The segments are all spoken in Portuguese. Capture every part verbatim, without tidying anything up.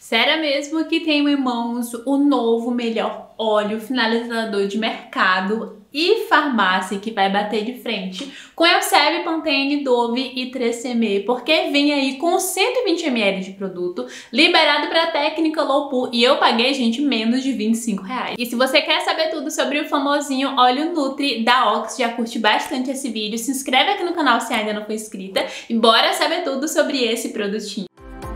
Sério mesmo que tenho em mãos o novo melhor óleo finalizador de mercado e farmácia que vai bater de frente com Elseve, Pantene, Dove e três C M, porque vem aí com cento e vinte mililitros de produto, liberado para técnica low pool, e eu paguei, gente, menos de vinte e cinco reais. E se você quer saber tudo sobre o famosinho óleo Nutri da Ox, já curte bastante esse vídeo, se inscreve aqui no canal se ainda não for inscrita e bora saber tudo sobre esse produtinho.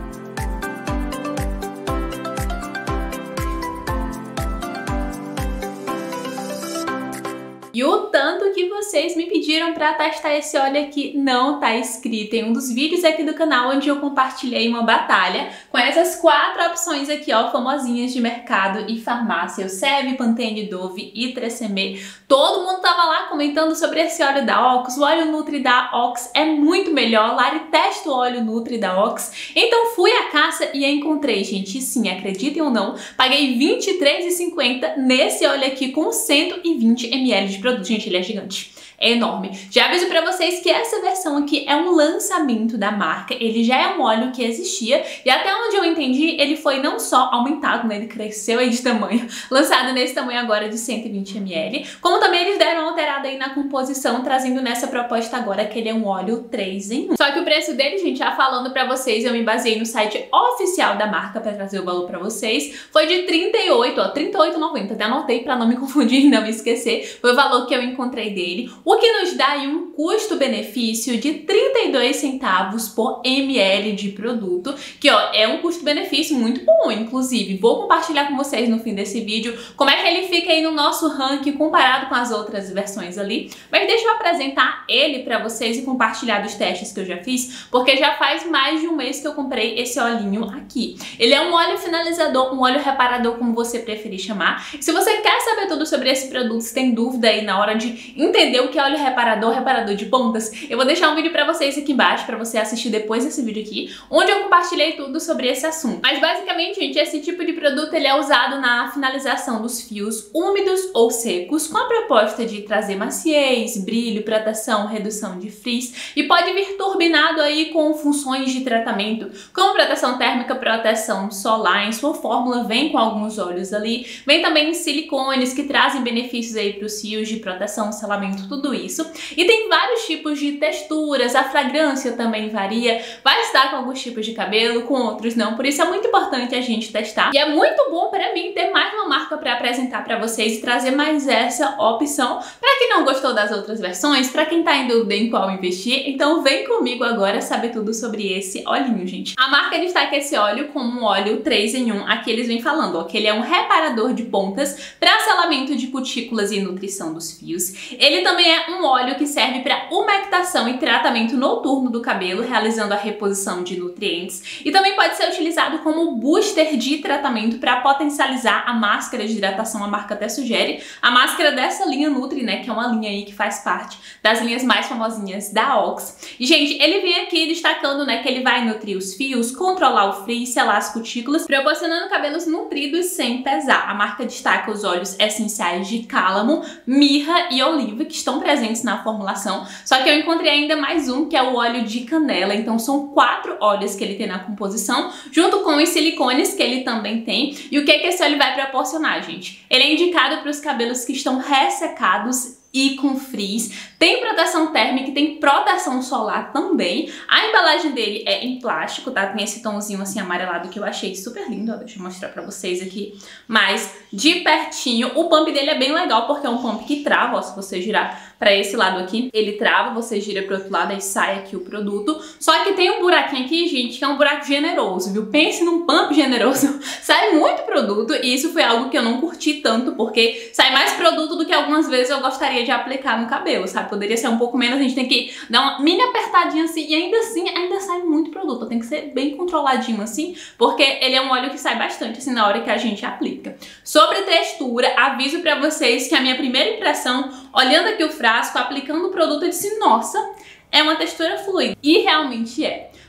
E o tanto que vocês me pediram para testar esse óleo aqui não tá escrito em um dos vídeos aqui do canal, onde eu compartilhei uma batalha com essas quatro opções aqui, ó, famosinhas de mercado e farmácia: Elseve, Pantene, Dove e três C M. Todo mundo tava lá comentando sobre esse óleo da Ox. O óleo Nutri da Ox é muito melhor. Lari, testa o óleo Nutri da Ox. Então fui à caça e encontrei, gente. Sim, acreditem ou não, paguei vinte e três reais e cinquenta centavos nesse óleo aqui com cento e vinte mililitros de produto. Gente, ele é gigante. É enorme. Já aviso pra vocês que essa versão aqui é um lançamento da marca. Ele já é um óleo que existia e até onde eu entendi, ele foi não só aumentado, né? Ele cresceu aí de tamanho, lançado nesse tamanho agora de cento e vinte mililitros, como também eles deram uma alterada aí na composição, trazendo nessa proposta agora que ele é um óleo três em um. Só que o preço dele, gente, já falando pra vocês, eu me baseei no site oficial da marca pra trazer o valor pra vocês, foi de trinta e oito, ó, trinta e oito reais e noventa centavos. Até anotei pra não me confundir e não me esquecer. Foi o valor que eu encontrei dele. O que nos dá aí um custo-benefício de trinta e dois centavos por ml de produto, que ó, é um custo-benefício muito bom, inclusive. Vou compartilhar com vocês no fim desse vídeo como é que ele fica aí no nosso ranking comparado com as outras versões ali. Mas deixa eu apresentar ele pra vocês e compartilhar dos testes que eu já fiz, porque já faz mais de um mês que eu comprei esse olhinho aqui. Ele é um óleo finalizador, um óleo reparador, como você preferir chamar. E se você quer saber tudo sobre esse produto, se tem dúvida aí na hora de entender o que é óleo reparador, reparador de pontas, eu vou deixar um vídeo pra vocês aqui embaixo, pra você assistir depois desse vídeo aqui, onde eu compartilhei tudo sobre esse assunto. Mas basicamente, gente, esse tipo de produto ele é usado na finalização dos fios úmidos ou secos, com a proposta de trazer maciez, brilho, proteção, redução de frizz, e pode vir turbinado aí com funções de tratamento, como proteção térmica, proteção solar. Em sua fórmula vem com alguns óleos ali, vem também silicones que trazem benefícios aí para os fios de proteção, selamento, tudo isso. E tem vários tipos de texturas, a fragrância também varia, vai estar com alguns tipos de cabelo, com outros não, por isso é muito importante a gente testar. E é muito bom para mim ter mais uma marca para apresentar para vocês e trazer mais essa opção para quem não gostou das outras versões, para quem tá em dúvida em qual investir. Então vem comigo agora saber tudo sobre esse olhinho, gente. A marca destaca esse óleo como um óleo três em um. Aqui eles vêm falando, ó, que ele é um reparador de pontas para selamento de cutículas e nutrição dos fios. Ele também é um óleo que serve para umectação e tratamento noturno do cabelo, realizando a reposição de nutrientes, e também pode ser utilizado como booster de tratamento para potencializar a máscara de hidratação. A marca até sugere a máscara dessa linha Nutri, né, que é uma linha aí que faz parte das linhas mais famosinhas da Ox. E, gente, ele vem aqui destacando, né, que ele vai nutrir os fios, controlar o frizz, selar as cutículas, proporcionando cabelos nutridos sem pesar. A marca destaca os óleos essenciais de cálamo, mirra e oliva, que estão presentes na formulação, só que eu encontrei ainda mais um, que é o óleo de canela. Então são quatro óleos que ele tem na composição, junto com os silicones que ele também tem. E o que é que esse óleo vai proporcionar, gente? Ele é indicado para os cabelos que estão ressecados e com frizz, tem proteção térmica e tem proteção solar também. A embalagem dele é em plástico, tá? Tem esse tomzinho assim amarelado que eu achei super lindo, ó, deixa eu mostrar pra vocês aqui mais de pertinho. O pump dele é bem legal porque é um pump que trava, ó, se você girar pra esse lado aqui, ele trava, você gira pro outro lado, aí sai aqui o produto. Só que tem um buraquinho aqui, gente, que é um buraco generoso, viu? Pense num pump generoso. Sai muito produto e isso foi algo que eu não curti tanto, porque sai mais produto do que algumas vezes eu gostaria de aplicar no cabelo, sabe? Poderia ser um pouco menos, a gente tem que dar uma mini apertadinha assim, e ainda assim, ainda sai muito produto. Tem que ser bem controladinho assim, porque ele é um óleo que sai bastante assim na hora que a gente aplica. Sobre textura, aviso pra vocês que a minha primeira impressão, olhando aqui o frasco, aplicando o produto, eu disse, nossa, é uma textura fluida. E realmente é.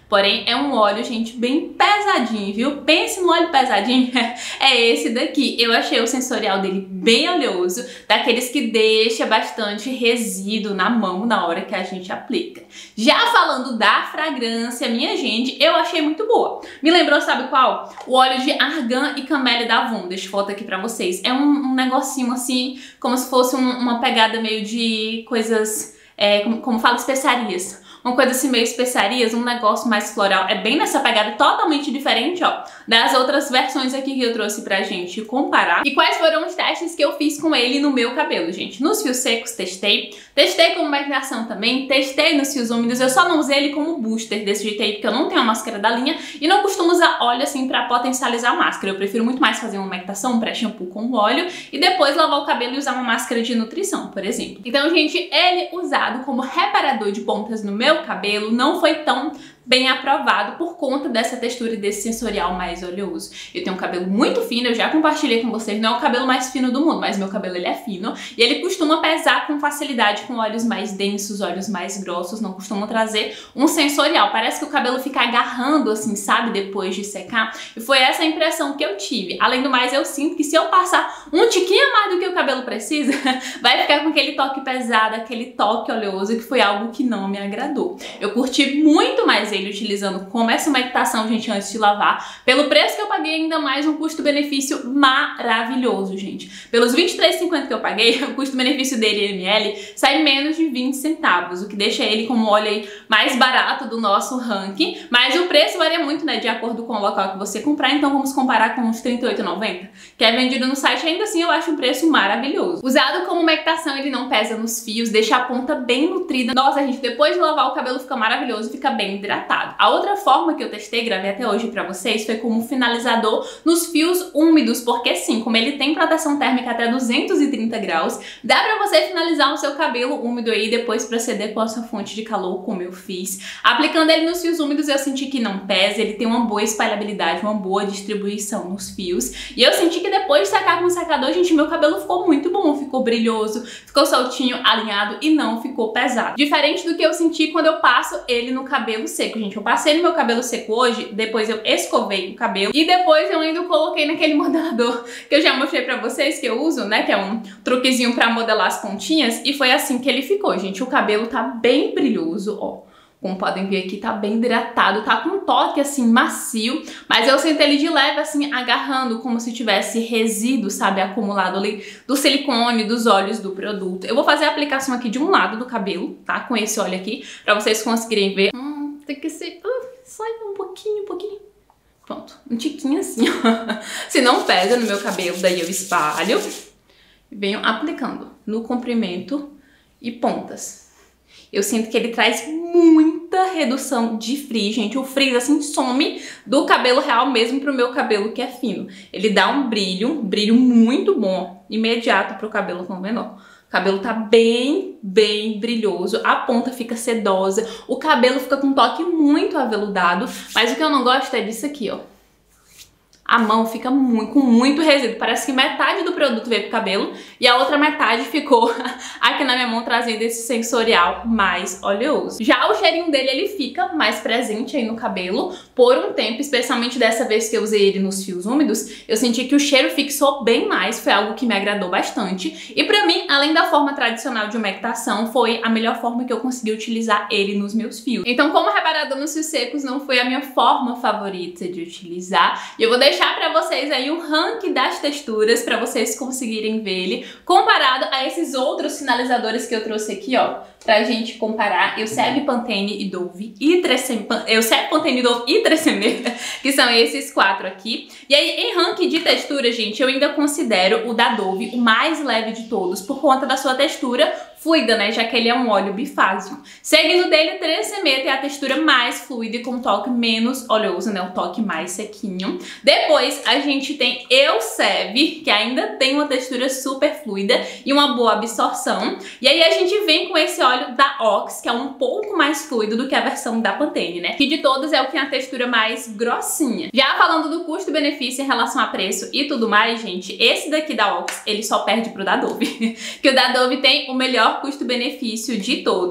Porém, é um óleo, gente, bem pesadinho, viu? Pense no óleo pesadinho, é esse daqui. Eu achei o sensorial dele bem oleoso, daqueles que deixa bastante resíduo na mão na hora que a gente aplica. Já falando da fragrância, minha gente, eu achei muito boa. Me lembrou, sabe qual? O óleo de argan e camélia da Avon. Deixa eu foto aqui pra vocês. É um, um negocinho assim, como se fosse um, uma pegada meio de coisas, é, como, como fala, especiarias. Uma coisa assim meio especiarias, um negócio mais floral. É bem nessa pegada totalmente diferente, ó, das outras versões aqui que eu trouxe pra gente comparar. E quais foram os testes que eu fiz com ele no meu cabelo, gente? Nos fios secos, testei. Testei como maquiação também. Testei nos fios úmidos. Eu só não usei ele como booster desse jeito aí, porque eu não tenho a máscara da linha. E não costumo usar óleo assim pra potencializar a máscara. Eu prefiro muito mais fazer uma maquiação, um pré-shampoo com óleo. E depois lavar o cabelo e usar uma máscara de nutrição, por exemplo. Então, gente, ele usado como reparador de pontas no meu cabelo não foi tão bem aprovado por conta dessa textura e desse sensorial mais oleoso. Eu tenho um cabelo muito fino, eu já compartilhei com vocês, não é o cabelo mais fino do mundo, mas meu cabelo ele é fino e ele costuma pesar com facilidade com óleos mais densos, óleos mais grossos, não costumam trazer um sensorial. Parece que o cabelo fica agarrando assim, sabe, depois de secar. E foi essa a impressão que eu tive. Além do mais, eu sinto que se eu passar um tiquinho mais do que o cabelo precisa, vai ficar com aquele toque pesado, aquele toque oleoso, que foi algo que não me agradou. Eu curti muito mais ele utilizando como essa humectação, gente, antes de lavar. Pelo preço que eu paguei, ainda mais um custo-benefício maravilhoso, gente. Pelos vinte e três reais e cinquenta centavos que eu paguei, o custo-benefício dele, M L, sai menos de vinte centavos, o que deixa ele como óleo aí mais barato do nosso ranking. Mas o preço varia muito, né, de acordo com o local que você comprar, então vamos comparar com uns trinta e oito reais e noventa centavos, que é vendido no site. Ainda assim, eu acho um preço maravilhoso. Usado como humectação, ele não pesa nos fios, deixa a ponta bem nutrida. Nossa, gente, depois de lavar o cabelo fica maravilhoso, fica bem hidratado. A outra forma que eu testei, gravei até hoje pra vocês, foi como finalizador nos fios úmidos, porque sim, como ele tem proteção térmica até duzentos e trinta graus, dá pra você finalizar o seu cabelo úmido aí e depois proceder com a sua fonte de calor, como eu fiz. Aplicando ele nos fios úmidos, eu senti que não pesa, ele tem uma boa espalhabilidade, uma boa distribuição nos fios, e eu senti que depois de secar com o secador, gente, meu cabelo ficou muito bom, ficou brilhoso, ficou soltinho, alinhado e não ficou pesado. Diferente do que eu senti quando eu passo ele no cabelo seco, gente. Eu passei no meu cabelo seco hoje, depois eu escovei o cabelo e depois eu ainda coloquei naquele modelador que eu já mostrei pra vocês que eu uso, né, que é um truquezinho pra modelar as pontinhas, e foi assim que ele ficou, gente. O cabelo tá bem brilhoso, ó. Como podem ver aqui, tá bem hidratado, tá com um toque assim macio, mas eu sinto ele de leve assim agarrando, como se tivesse resíduo, sabe, acumulado ali do silicone, dos óleos do produto. Eu vou fazer a aplicação aqui de um lado do cabelo, tá, com esse óleo aqui, pra vocês conseguirem ver. Hum, tem que ser, uh, sai um pouquinho, um pouquinho. Pronto, um tiquinho assim, ó. Se não pesa no meu cabelo, daí eu espalho e venho aplicando no comprimento e pontas. Eu sinto que ele traz muita redução de frizz, gente. O frizz, assim, some do cabelo real mesmo pro meu cabelo que é fino. Ele dá um brilho, um brilho muito bom, imediato pro cabelo, tão vendo? O cabelo tá bem, bem brilhoso, a ponta fica sedosa, o cabelo fica com um toque muito aveludado, mas o que eu não gosto é disso aqui, ó. A mão fica muito, com muito resíduo. Parece que metade do produto veio pro cabelo e a outra metade ficou aqui na minha mão, trazendo esse sensorial mais oleoso. Já o cheirinho dele, ele fica mais presente aí no cabelo por um tempo, especialmente dessa vez que eu usei ele nos fios úmidos. Eu senti que o cheiro fixou bem mais, foi algo que me agradou bastante. E pra mim, além da forma tradicional de humectação, foi a melhor forma que eu consegui utilizar ele nos meus fios. Então, como reparador nos fios secos, não foi a minha forma favorita de utilizar. E eu vou deixar deixar pra vocês aí um ranking das texturas pra vocês conseguirem ver ele comparado a esses outros finalizadores que eu trouxe aqui, ó, pra gente comparar. Eusebio, Pantene e Dove e Tresemme, Eusebio, Pantene, Dove e Tresemme, que são esses quatro aqui. E aí, em ranking de textura, gente, eu ainda considero o da Dove o mais leve de todos, por conta da sua textura fluida, né, já que ele é um óleo bifásico. Seguindo dele, o Tresemme tem a textura mais fluida e com um toque menos oleoso, né, um toque mais sequinho. Depois a gente tem Eusebio, que ainda tem uma textura super fluida e uma boa absorção. E aí a gente vem com esse óleo da Ox, que é um pouco mais fluido do que a versão da Pantene, né, que de todos é o que tem a textura mais grossinha. Já falando do custo-benefício em relação a preço e tudo mais, gente, esse daqui da Ox, ele só perde pro da Dove, que o da Dove tem o melhor custo-benefício de todos.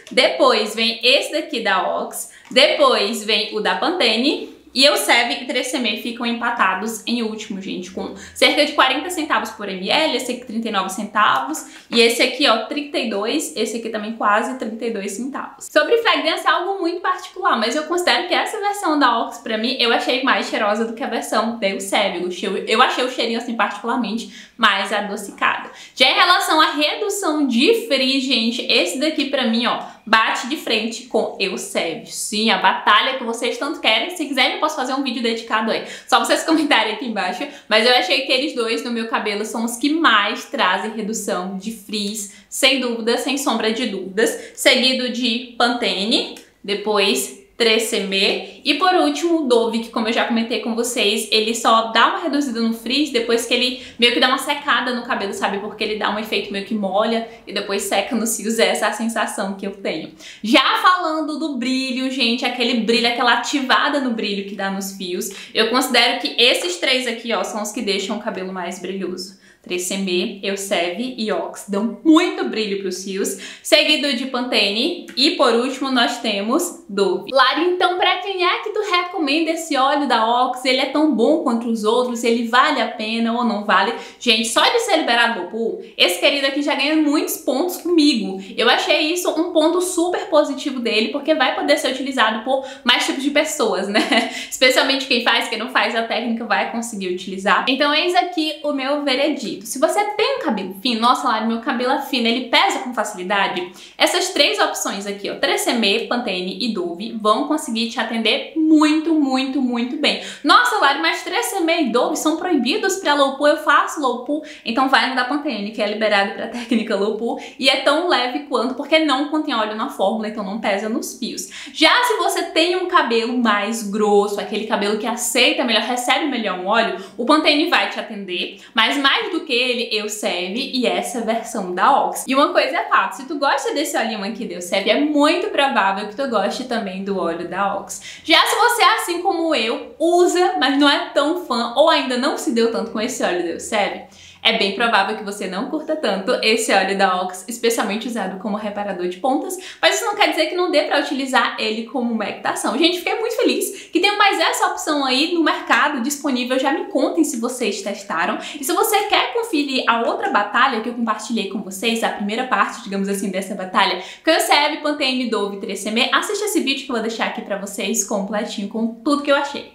depois vem esse daqui da Ox, depois vem o da Pantene. E Elseve e três C M ficam empatados em último, gente, com cerca de quarenta centavos por ml, esse aqui trinta e nove centavos, e esse aqui, ó, trinta e dois, esse aqui também quase trinta e dois centavos. Sobre fragrância, é algo muito particular, mas eu considero que essa versão da Ox, pra mim, eu achei mais cheirosa do que a versão da Elseve. Eu achei o cheirinho, assim, particularmente mais adocicado. Já em relação à redução de frizz, gente, esse daqui, pra mim, ó, bate de frente com Elseve. Sim, a batalha que vocês tanto querem. Se quiserem, eu posso fazer um vídeo dedicado aí. Só vocês comentarem aqui embaixo. Mas eu achei que eles dois, no meu cabelo, são os que mais trazem redução de frizz, sem dúvida, sem sombra de dúvidas. Seguido de Pantene, depois três C M e por último o Dove, que como eu já comentei com vocês, ele só dá uma reduzida no frizz depois que ele meio que dá uma secada no cabelo, sabe? Porque ele dá um efeito meio que molha e depois seca nos fios. Essa é a sensação que eu tenho. Já falando do brilho, gente, aquele brilho, aquela ativada no brilho que dá nos fios, eu considero que esses três aqui, ó, são os que deixam o cabelo mais brilhoso. três C M, Elseve e Ox dão muito brilho para os fios, seguido de Pantene e por último nós temos Dove. Lari, então pra quem é que tu recomenda esse óleo da Ox? Ele é tão bom quanto os outros? Ele vale a pena ou não vale? Gente, só de ser liberado do pool, esse querido aqui já ganha muitos pontos comigo. Eu achei isso um ponto super positivo dele, porque vai poder ser utilizado por mais tipos de pessoas, né? Especialmente quem faz, quem não faz a técnica vai conseguir utilizar. Então eis aqui o meu veredito. Se você tem um cabelo fino, nossa, Lari, meu cabelo é fino, ele pesa com facilidade, essas três opções aqui, ó, três C M, Pantene e Dove, vão conseguir te atender muito, muito, muito bem. Nossa, Lari, mas três C M e Dove são proibidos para low pool, eu faço low pool, então vai no da Pantene, que é liberado para técnica low pool, e é tão leve quanto, porque não contém óleo na fórmula, então não pesa nos fios. Já se você tem um cabelo mais grosso, aquele cabelo que aceita melhor, recebe melhor um óleo, o Pantene vai te atender, mas mais do que ele, Elseve e essa versão da Ox. E uma coisa é fato, se tu gosta desse olhinho aqui da Elseve, é muito provável que tu goste também do óleo da Ox. Já se você, assim como eu, usa, mas não é tão fã ou ainda não se deu tanto com esse óleo da Elseve, é bem provável que você não curta tanto esse óleo da Ox, especialmente usado como reparador de pontas, mas isso não quer dizer que não dê pra utilizar ele como humectação. Gente, fiquei muito feliz que tem mais essa opção aí no mercado disponível. Já me contem se vocês testaram. E se você quer conferir a outra batalha que eu compartilhei com vocês, a primeira parte, digamos assim, dessa batalha, com Elseve, Pantene, Dove e três C M, assiste esse vídeo que eu vou deixar aqui pra vocês completinho com tudo que eu achei.